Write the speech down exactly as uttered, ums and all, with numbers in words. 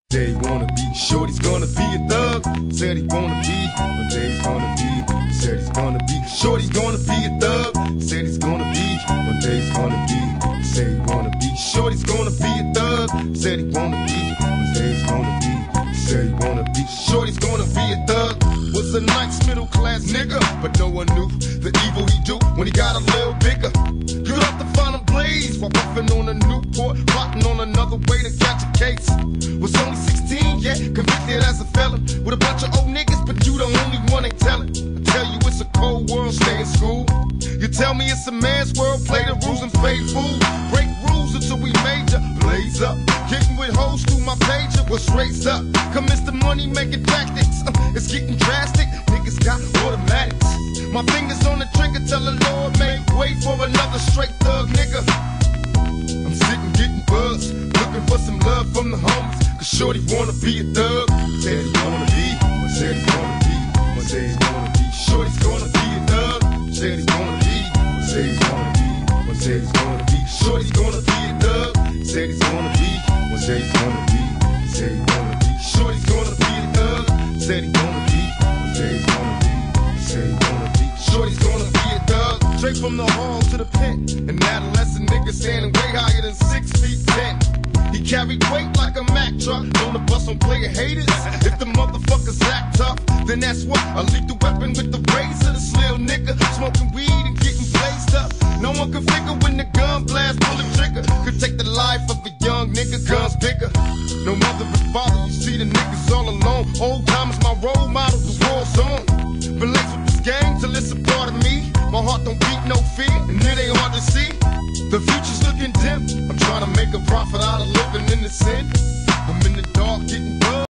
Said he wanna be, shorty's gonna be a thug. Said he wanna be, one day he's gonna be. Said he's gonna be, shorty's gonna be a thug. Said he's gonna be, one day he's gonna be. Said he wanna be, shorty's gonna be a thug. Said he wanna be, one day he's gonna be. Said he wanna be, shorty's gonna be a thug. Was a nice middle class nigga, but no one knew the evil he do when he got a little bigger. Good up to find a blaze while puffing on a Newport, plotting on another way to catch a case. Was only sixteen, yeah, convicted as a felon with a bunch of old niggas, but you the only one ain't telling. I tell you it's a cold world, stay in school. You tell me it's a man's world, play the rules and fade fool. Break rules until we major, blaze up. Getting with hoes through my pager, was raised up. Commence the money making tactics, uh, it's getting drastic. Niggas got automatics. My fingers on the trigger, tell the Lord make way for another straight thug nigga. I'm sitting getting buzzed, looking for some love from the homies, cause shorty wanna be a thug. Said he wanna be, said he wanna be, said he's gonna be. Shorty's gonna be a thug. Said he's gonna be, said he's gonna be, said he's gonna be. Shorty's gonna be a thug. Said he's gonna be, said he's gonna be, said he's gonna be. Shorty's gonna be a thug. Said he's gonna be, said he's gonna be, said he's gonna be. Shorty's gonna be a thug. Straight from the hall to the pen. An adolescent nigga standing way higher than six feet ten. He carried weight like a Mack truck. On the bus on player haters. If the motherfuckers act tough, then that's what a lethal weapon with the razor. This little nigga smoking weed and getting blazed up. No one can figure when the gun blast, pull the trigger. Could take the life of a young nigga, guns bigger. No mother and father, you see the niggas all alone. Old time is my role model, the war zone. Been laced with this gang till it's a part of me. My heart don't beat no fear, and it ain't hard to see. The future's looking dim. I'm trying to make a profit out of living in the sin.